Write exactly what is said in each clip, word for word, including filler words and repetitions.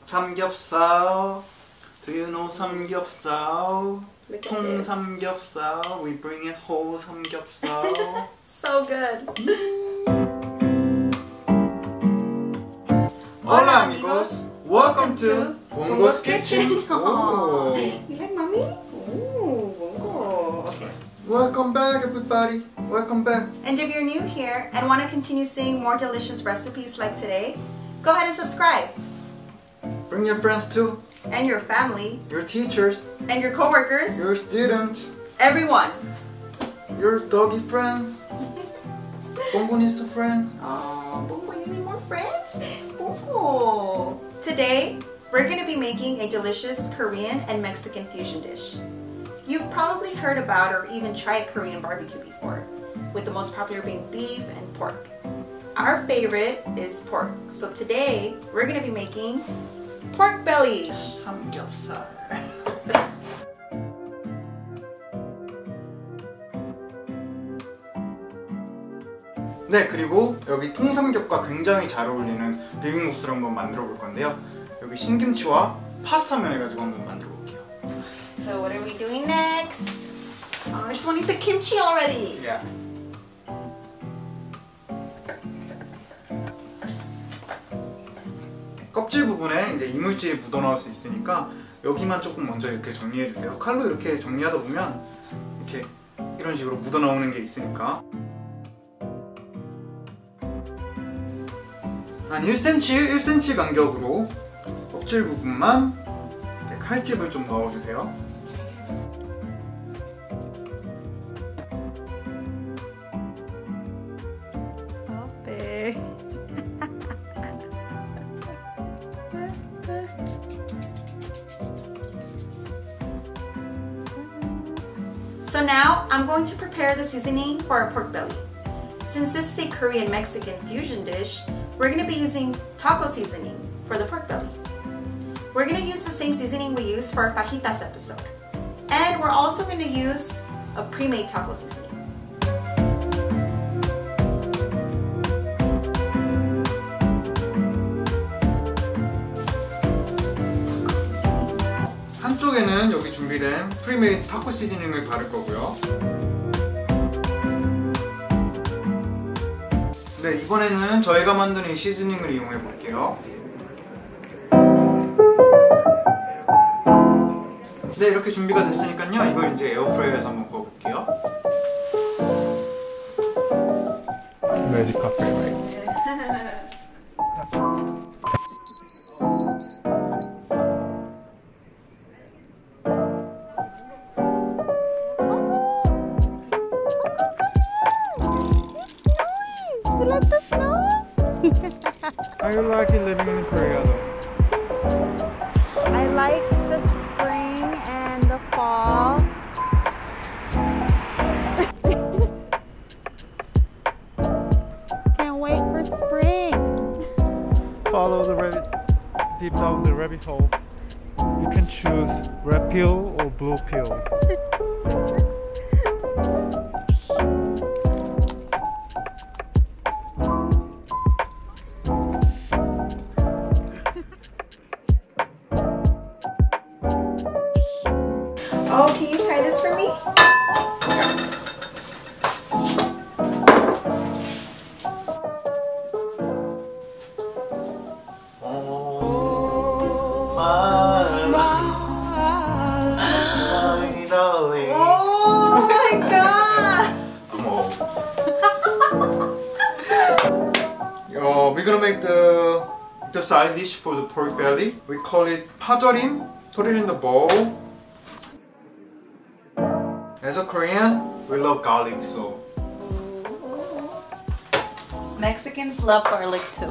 삼겹살. Do you know 삼겹살? Look at 통 this. 삼겹살. We bring it whole 삼겹살. So good. Hola amigos. Welcome to Bongo's Kitchen. Oh. Oh. You like mommy? Oh, Bongo. Okay. Welcome back everybody. Welcome back. And if you're new here and want to continue seeing more delicious recipes like today, go ahead and subscribe. Bring your friends too. And your family. Your teachers. And your coworkers. Your students. Everyone. Your doggy friends. Bongo needs some friends. Oh, Bongo, you need more friends? Bongo. Today, we're going to be making a delicious Korean and Mexican fusion dish. You've probably heard about or even tried Korean barbecue before, with the most popular being beef and pork. Our favorite is pork, so today we're going to be making pork belly. 삼겹살. 네, 그리고 여기 통삼겹과 굉장히 잘 어울리는 비빔국수를 한번 만들어 볼 건데요. 여기 신김치와 파스타면 해가지고 한번 만들어 볼게요. So what are we doing next? Oh, I just want to eat the kimchi already. Yeah. 껍질 부분에 이제 이물질이 묻어 나올 수 있으니까 여기만 조금 먼저 이렇게 정리해 주세요. 칼로 이렇게 정리하다 보면 이렇게 이런 식으로 묻어 나오는 게 있으니까 한 일 센티미터, 일 센티미터 간격으로 껍질 부분만 칼집을 좀 넣어주세요. So big. So now I'm going to prepare the seasoning for our pork belly. Since this is a Korean Mexican fusion dish, we're going to be using taco seasoning for the pork belly. We're going to use the same seasoning we used for our fajitas episode. And we're also going to use a pre-made taco seasoning. 한쪽에는 여기 준비된 프리메이드 타코 시즈닝을 바를 거고요. 네, 이번에는 저희가 만든 이 시즈닝을 이용해 볼게요. 네, 이렇게 준비가 됐으니까요. 이걸 이제 에어프라이어에서 한번 구워볼게요. 매직 카페, right? You like the snow? How you like it living in Korea though? I like the spring and the fall. Can't wait for spring. Follow the rabbit deep down the rabbit hole. You can choose red pill or blue pill. Oh, can you tie this for me? Oh, my, my darling. Oh my god! I'm old. uh, we're gonna make the the side dish for the pork belly. We call it 파절임. Put it in the bowl. As a Korean, we love garlic, so Mexicans love garlic too.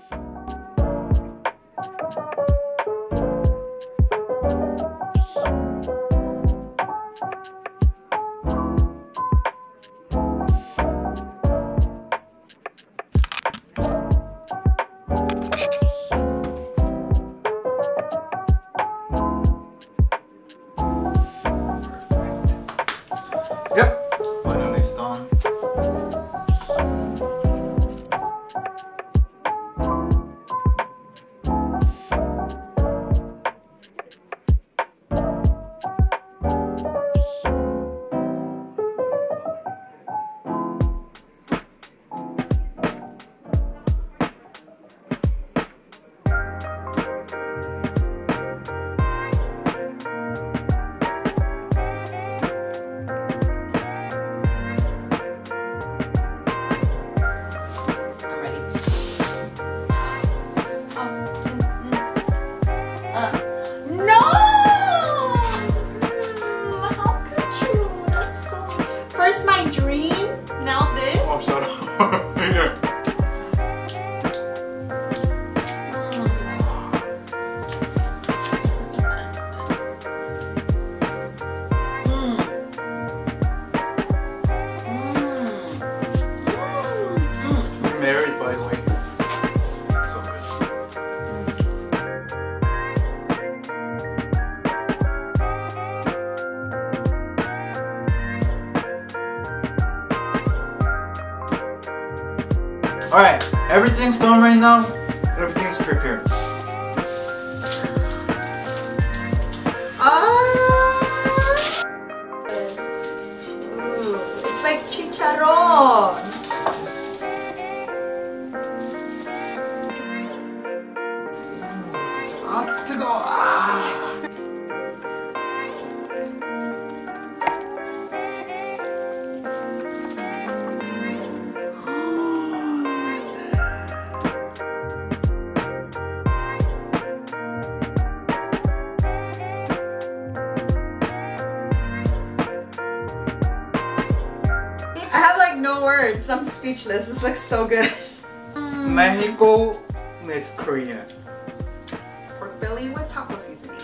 yep, finally it's done. Alright, everything's done right now. Everything's prepared. Ah! Ooh, it's like chicharron. 아, 뜨거워. 아. I have like no words. I'm speechless. This looks so good. Mexico meets Korea. Pork belly with taco seasoning.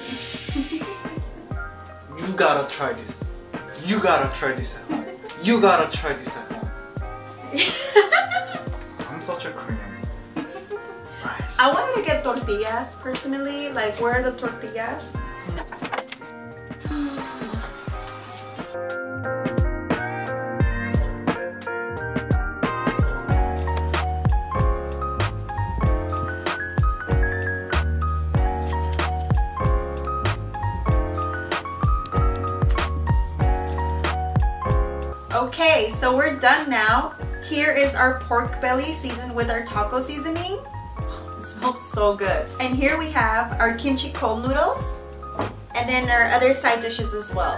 You gotta try this. You gotta try this at home. You gotta try this at home. I'm such a Korean. Nice. I wanted to get tortillas personally. Like, where are the tortillas? Okay, so we're done now. Here is our pork belly seasoned with our taco seasoning. It smells so good. And here we have our kimchi cold noodles. And then our other side dishes as well.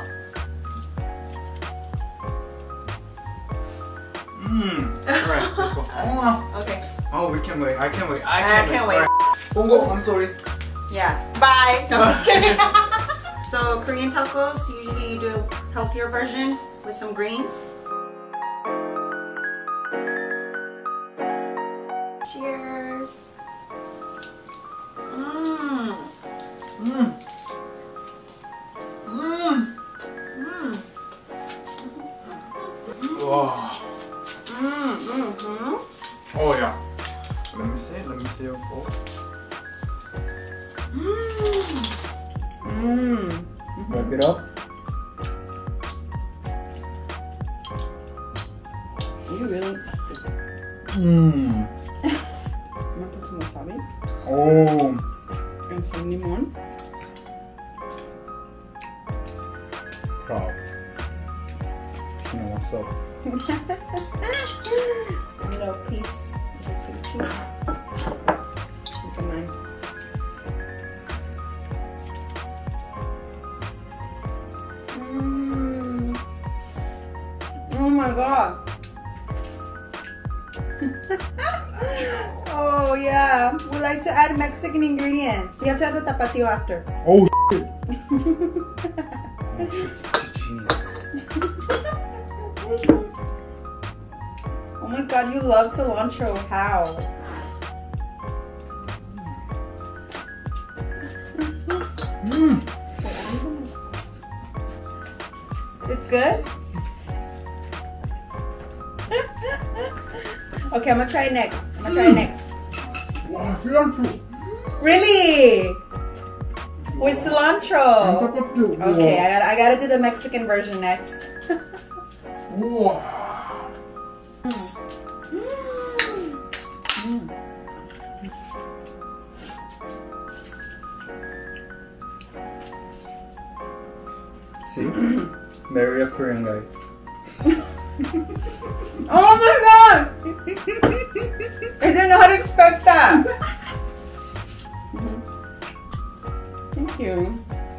Mmm. Alright, let's go. Oh, Okay. oh, we can't wait. I can't wait. I I can't, can't wait. wait. Alright. Bongo, I'm sorry. Yeah. Bye. No, I'm just kidding. So Korean tacos, usually you do a healthier version with some greens. Cheers. Mmm. Mmm. Mmm. Mmm. Wow. Mmm. Mm-hmm. Oh yeah. Let me see. Let me see your bowl. Mmm. Wrap it up. You really Mmm. want to put some wasabi Oh. and some limon. Proud. You know what's up. A little piece of the cheese. It's a knife. Mm. Oh my god. Oh yeah, we like to add Mexican ingredients. You have to add the tapatio after. Oh shit. Oh my god, you love cilantro. How? Mmm. It's good? Okay, I'm gonna try it next. I'm gonna try it next. Wow, cilantro. Really? With On cilantro. top of the Okay, I gotta, I gotta do the Mexican version next. Wow. Mm. See? Marry a Korean guy. Oh my god! I didn't know how to expect that. Thank you.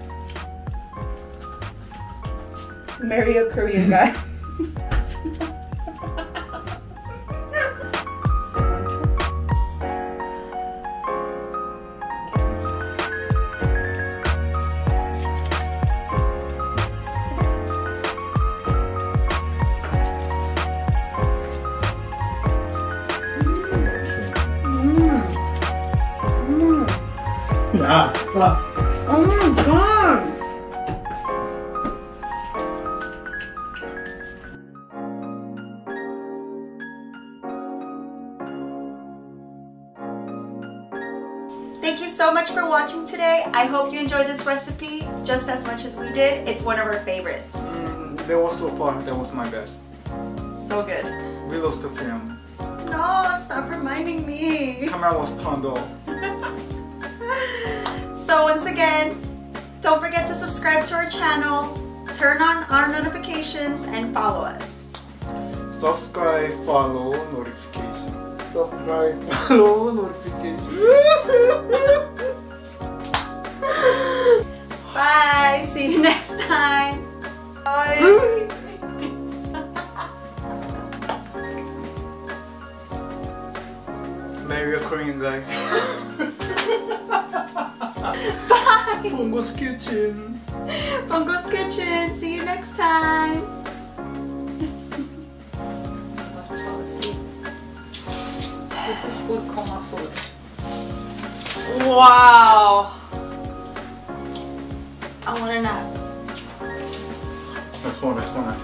Marry a Korean guy. Yeah, stop. Oh my god! Thank you so much for watching today. I hope you enjoyed this recipe just as much as we did. It's one of our favorites. Mm, that was so fun. That was my best. So good. We lost the film. no, stop reminding me. Camera was turned off. So once again, don't forget to subscribe to our channel, turn on our notifications, and follow us. Subscribe, follow, notification. Subscribe, follow, notification. Bye. See you next time. Bye. Marry a Korean guy. Bye. Bongo's Kitchen. Bongo's Kitchen. See you next time. This is food coma food. Wow. I want a nap. Let's go, let's go.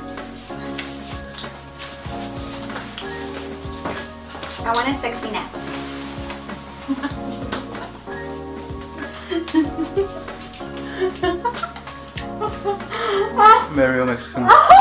I want a sexy nap. Marry a Mexican.